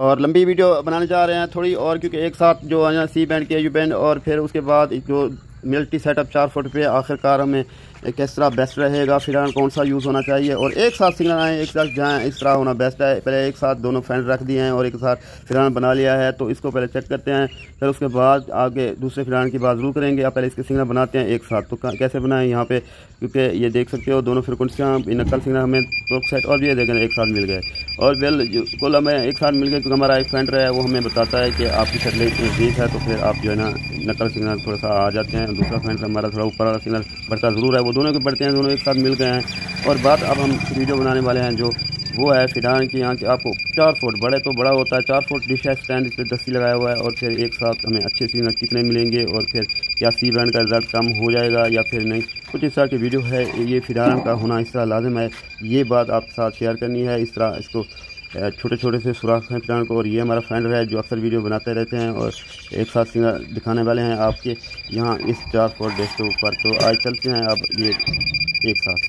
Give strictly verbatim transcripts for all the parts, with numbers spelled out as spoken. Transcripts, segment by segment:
और लंबी वीडियो बनाने जा रहे हैं थोड़ी और, क्योंकि एक साथ जो है ना C band Ku band और फिर उसके बाद जो मिल्टी सेटअप चार फुट पे आखिरकार हमें किस तरह बेस्ट रहेगा, फिर कौन सा यूज़ होना चाहिए और एक साथ सिग्नल आए एक साथ जाएँ, इस तरह होना बेस्ट है। पहले एक साथ दोनों फैन रख दिए हैं और एक साथ फिरान बना लिया है, तो इसको पहले चेक करते हैं, फिर उसके बाद आगे दूसरे फिरान की बात ज़रूर करेंगे। आप पहले इसके सिग्नल बनाते हैं एक साथ, तो कैसे बनाएं यहाँ पे, क्योंकि ये देख सकते हो दोनों फ्रिक्वेंसियाँ नकल सिग्नल हमें तो सेट और ये देखें एक साथ मिल गए और बेल कुल हमें एक साथ मिल गए, क्योंकि हमारा एक फेंडर है वो हमें बताता है कि आपकी सेटेलाइट नज़दीक है, तो फिर आप जो है ना नकल सिग्नल थोड़ा सा आ जाते हैं। दूसरा फेंडर हमारा थोड़ा ऊपर वाला सिग्नल बढ़ता ज़रूर है, वो दोनों के बढ़ते हैं, दोनों एक साथ मिल गए हैं। और बात अब हम वीडियो बनाने वाले हैं जो वो है फिरान की, यहाँ के आपको चार फुट बड़े तो बड़ा होता है, चार फुट डिश है स्टैंड, इस पर दस्ती लगाया हुआ है और फिर एक साथ हमें अच्छे सिग्नल कितने मिलेंगे और फिर क्या सी बैंड का रिजल्ट कम हो जाएगा या फिर नहीं, कुछ इस तरह की वीडियो है। ये फिरान का होना इस तरह लाजिम है, ये बात आपके साथ शेयर करनी है। इस तरह इसको छोटे छोटे से सुराख हैं फिरान को, और ये हमारा फ्रेंड है जो अक्सर वीडियो बनाते रहते हैं और एक साथ सिग्नल दिखाने वाले हैं आपके यहाँ इस चार फुट डिश के ऊपर। तो आज चलते हैं अब ये एक साथ।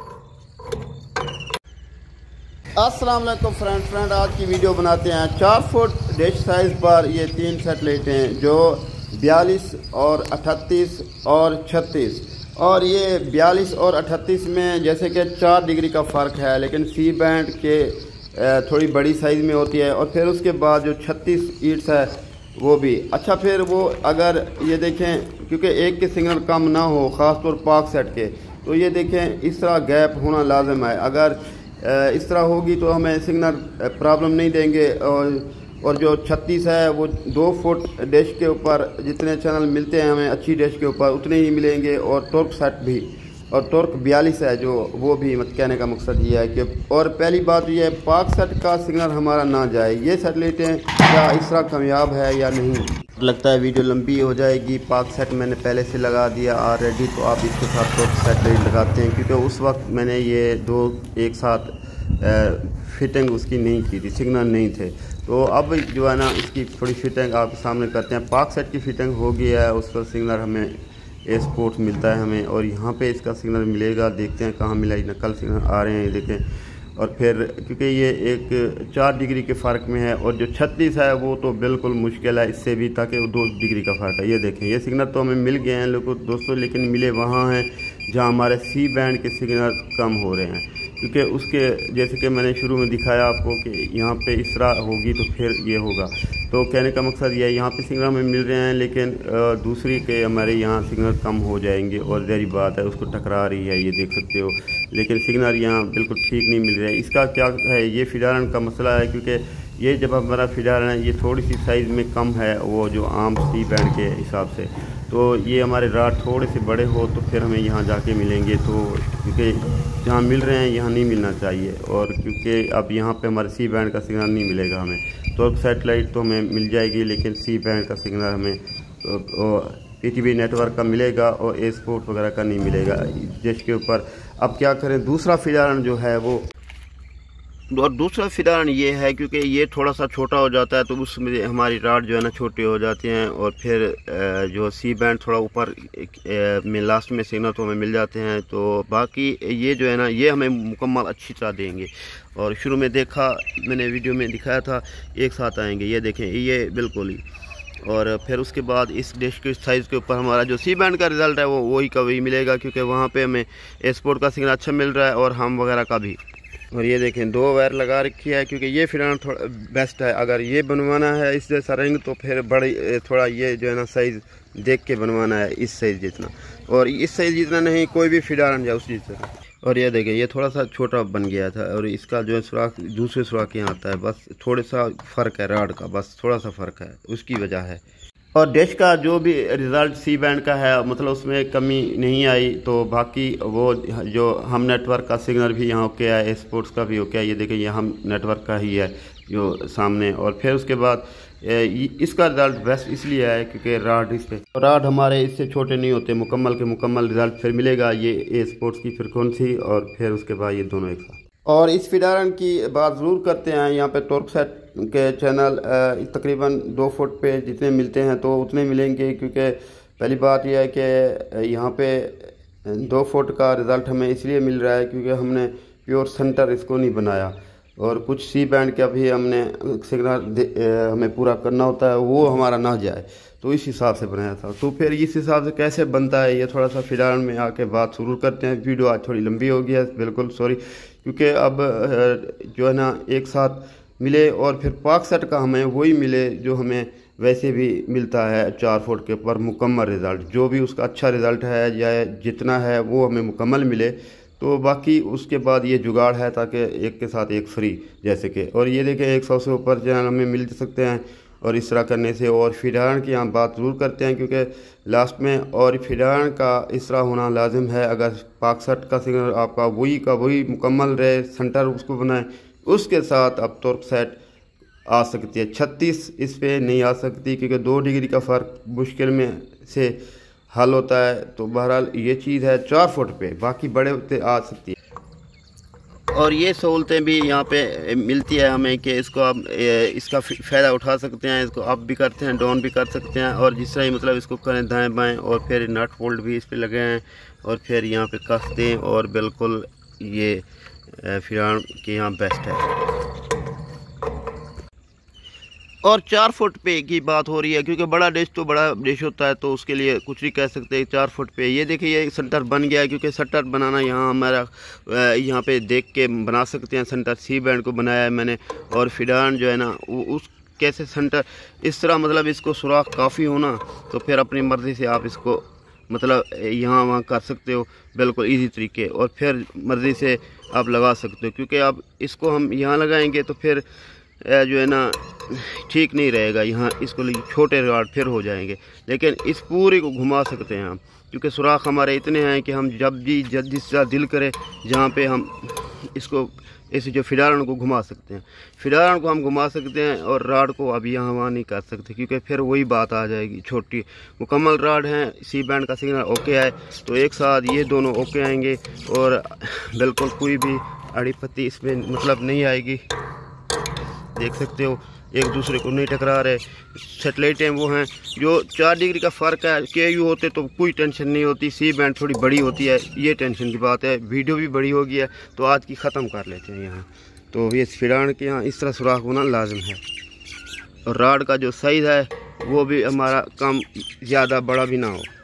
अस्सलाम वालेकुम फ्रेंड फ्रेंड आज की वीडियो बनाते हैं चार फुट डिश साइज़ पर ये तीन सेटेलाइट हैं जो बयालीस और अठतीस और छत्तीस, और ये बयालीस और अठतीस में जैसे कि चार डिग्री का फ़र्क है, लेकिन सी बैंड के थोड़ी बड़ी साइज़ में होती है। और फिर उसके बाद जो छत्तीस ईट्स है वो भी अच्छा, फिर वो अगर ये देखें क्योंकि एक के सिग्नल कम ना हो ख़ास तौर पाक सेट के, तो ये देखें इस तरह गैप होना लाजम है। अगर इस तरह होगी तो हमें सिग्नल प्रॉब्लम नहीं देंगे। और और जो छत्तीस है वो दो फुट डिश के ऊपर जितने चैनल मिलते हैं हमें अच्छी डिश के ऊपर उतने ही मिलेंगे, और टॉर्क सेट भी, और टॉर्क बयालीस है जो वो भी मत कहने का मकसद ये है कि, और पहली बात ये है पाक सेट का सिग्नल हमारा ना जाए। ये सेटेलाइटें क्या इस तरह कामयाब है या नहीं, लगता है वीडियो लंबी हो जाएगी। पाक सेट मैंने पहले से लगा दिया ऑलरेडी, तो आप इसके साथ टॉर्क सेटेलाइट लगाते हैं, क्योंकि उस वक्त मैंने ये दो एक साथ फिटिंग उसकी नहीं की थी, सिग्नल नहीं थे। तो अब जो है ना इसकी थोड़ी फिटिंग आपके सामने करते हैं। पाक सेट की फिटिंग हो गई है, उस पर सिग्नल हमें ए स्पोर्ट्स मिलता है हमें, और यहाँ पे इसका सिग्नल मिलेगा, देखते हैं कहाँ मिला। नकल सिग्नल आ रहे हैं ये देखें, और फिर क्योंकि ये एक चार डिग्री के फ़र्क में है, और जो छत्तीस है वो तो बिल्कुल मुश्किल है इससे भी, ताकि वो दो डिग्री का फ़र्क है। ये देखें ये सिग्नल तो हमें मिल गए हैं लोगों दोस्तों, लेकिन मिले वहाँ हैं जहाँ हमारे सी बैंड के सिग्नल कम हो रहे हैं, क्योंकि उसके जैसे कि मैंने शुरू में दिखाया आपको कि यहाँ पे इस तरह होगी तो फिर ये होगा। तो कहने का मकसद ये है यहाँ पे सिग्नल हमें मिल रहे हैं, लेकिन दूसरी के हमारे यहाँ सिग्नल कम हो जाएंगे, और जहरी बात है उसको टकरा रही है ये देख सकते हो, लेकिन सिग्नल यहाँ बिल्कुल ठीक नहीं मिल रहा है। इसका क्या है, ये फिडारन का मसला है, क्योंकि ये जब हमारा फिडारन है ये थोड़ी सी साइज़ में कम है वो जो आम सी बैंड के हिसाब से, तो ये हमारे राड थोड़े से बड़े हो तो फिर हमें यहाँ जाके मिलेंगे। तो क्योंकि जहाँ मिल रहे हैं यहाँ नहीं मिलना चाहिए, और क्योंकि अब यहाँ पे हमारे सी बैंड का सिग्नल नहीं मिलेगा हमें, तो सेटेलाइट तो हमें मिल जाएगी लेकिन सी बैंड का सिग्नल हमें पी टी वी नेटवर्क का मिलेगा और ए स्पोर्ट वगैरह का नहीं मिलेगा जिसके ऊपर। अब क्या करें, दूसरा फिडारन जो है वो, और दूसरा फिडारन ये है क्योंकि ये थोड़ा सा छोटा हो जाता है तो उसमें हमारी राड जो है ना छोटे हो जाते हैं, और फिर जो सी बैंड थोड़ा ऊपर में लास्ट में सिग्नल तो हमें मिल जाते हैं। तो बाकी ये जो है ना ये हमें मुकम्मल अच्छी तरह देंगे, और शुरू में देखा मैंने वीडियो में दिखाया था एक साथ आएंगे, ये देखें ये बिल्कुल ही। और फिर उसके बाद इस डिश के साइज़ के ऊपर हमारा जो सी बैंड का रिज़ल्ट है वो वही का वही मिलेगा, क्योंकि वहाँ पे हमें एक्सपोर्ट का सिग्नल अच्छा मिल रहा है और हम वगैरह का भी। और ये देखें दो वायर लगा रखी है, क्योंकि ये फिर थोड़ा बेस्ट है। अगर ये बनवाना है इस जैसा रिंग तो फिर बड़ी थोड़ा ये जो है ना साइज़ देख के बनवाना है, इस साइज़ जितना, और इस साइज़ जितना नहीं कोई भी फिडारन जाए उस चीज़ से। और ये देखें ये थोड़ा सा छोटा बन गया था, और इसका जो है सुराख दूसरे सुराख यहाँ आता है, बस थोड़ा सा फ़र्क है राड का, बस थोड़ा सा फ़र्क है उसकी वजह है। और डिश का जो भी रिज़ल्ट सी बैंड का है मतलब उसमें कमी नहीं आई, तो बाकी वो जो हम नेटवर्क का सिग्नल भी यहाँ ओके है, स्पोर्ट्स का भी ओके है। ये देखिए ये हम नेटवर्क का ही है जो सामने, और फिर उसके बाद इसका रिज़ल्ट बेस्ट इसलिए है क्योंकि राड इस पे राड हमारे इससे छोटे नहीं होते, मुकम्मल के मुकम्मल रिज़ल्ट फिर मिलेगा ये ए स्पोर्ट्स की फ्रिक्वेंसी और फिर उसके बाद ये दोनों एक साथ। और इस फिडारन की बात ज़रूर करते हैं, यहाँ पे टॉर्क सेट के चैनल तकरीबन दो फुट पे जितने मिलते हैं तो उतने मिलेंगे, क्योंकि पहली बात यह है कि यहाँ पे दो फुट का रिज़ल्ट हमें इसलिए मिल रहा है क्योंकि हमने प्योर सेंटर इसको नहीं बनाया। और कुछ सी बैंड का भी हमने सिग्नल हमें पूरा करना होता है, वो हमारा ना जाए, तो इस हिसाब से बनाया था। तो फिर इस हिसाब से कैसे बनता है ये थोड़ा सा फिलहाल में आके बात शुरू करते हैं। वीडियो आज थोड़ी लंबी हो गई है, बिल्कुल सॉरी, क्योंकि अब जो है ना एक साथ मिले और फिर पाक सेट का हमें वही मिले जो हमें वैसे भी मिलता है चार फुट के ऊपर मुकम्मल रिज़ल्ट, जो भी उसका अच्छा रिज़ल्ट है या जितना है वो हमें मुकम्मल मिले। तो बाकी उसके बाद ये जुगाड़ है ताकि एक के साथ एक फ्री जैसे कि, और ये देखें एक सौ से ऊपर चैनल हमें मिल सकते हैं। और इस तरह करने से और फिडान की हम बात ज़रूर करते हैं क्योंकि लास्ट में, और फिडान का इस तरह होना लाजिम है। अगर पाक सेट का सिग्नल आपका वही का वही मुकम्मल रहे, सेंटर उसको बनाए, उसके साथ अब तुर्क सेट आ सकती है। छत्तीस इस पे नहीं आ सकती क्योंकि दो डिग्री का फ़र्क मुश्किल में से हल होता है। तो बहरहाल ये चीज़ है चार फुट पे, बाकी बड़े होते आ सकती है। और ये सहूलतें भी यहाँ पे मिलती है हमें कि इसको आप इसका फ़ायदा उठा सकते हैं, इसको अप भी करते हैं, डाउन भी कर सकते हैं, और जिस तरह मतलब इसको करें दाएँ बाएँ। और फिर नट बोल्ट भी इस पे लगे हैं और फिर यहाँ पे कस दें, और बिल्कुल ये फिरान के यहाँ बेस्ट है। और चार फुट पे की बात हो रही है क्योंकि बड़ा डिश तो बड़ा डिश होता है, तो उसके लिए कुछ भी कह सकते हैं। चार फुट पे ये देखिए ये सेंटर बन गया है, क्योंकि सेंटर बनाना यहाँ हमारा यहाँ पे देख के बना सकते हैं। सेंटर सी बैंड को बनाया है मैंने, और फिडान जो है ना वो उस कैसे सेंटर इस तरह मतलब इसको सुराख काफ़ी होना, तो फिर अपनी मर्ज़ी से आप इसको मतलब यहाँ वहाँ कर सकते हो बिल्कुल इजी तरीके, और फिर मर्ज़ी से आप लगा सकते हो। क्योंकि आप इसको हम यहाँ लगाएंगे तो फिर जो है ना ठीक नहीं रहेगा, यहाँ इसको छोटे राड फिर हो जाएंगे। लेकिन इस पूरे को घुमा सकते हैं हम, क्योंकि सुराख हमारे इतने हैं कि हम जब भी जब जिस तरह दिल करे जहाँ पे हम इसको इस जो फिडारन को घुमा सकते हैं, फिडारन को हम घुमा सकते हैं, और राड को अब यहाँ वहाँ नहीं कर सकते क्योंकि फिर वही बात आ जाएगी। छोटी मुकम्मल राड हैं, सी बैंड का सिग्नल ओके है, तो एक साथ ये दोनों ओके आएंगे और बिल्कुल कोई भी अड़ी पत्ती इसमें मतलब नहीं आएगी। देख सकते हो एक दूसरे को नहीं टकरा रहे। सेटेलाइटें वो हैं जो चार डिग्री का फ़र्क है, के यू होते तो कोई टेंशन नहीं होती, सी बैंड थोड़ी बड़ी होती है, ये टेंशन की बात है। वीडियो भी बड़ी हो गई है तो आज की ख़त्म कर लेते हैं यहाँ। तो ये फिडान के यहाँ इस तरह सुराख होना लाजिम है, और राड का जो साइज़ है वो भी हमारा कम ज़्यादा बड़ा भी ना हो।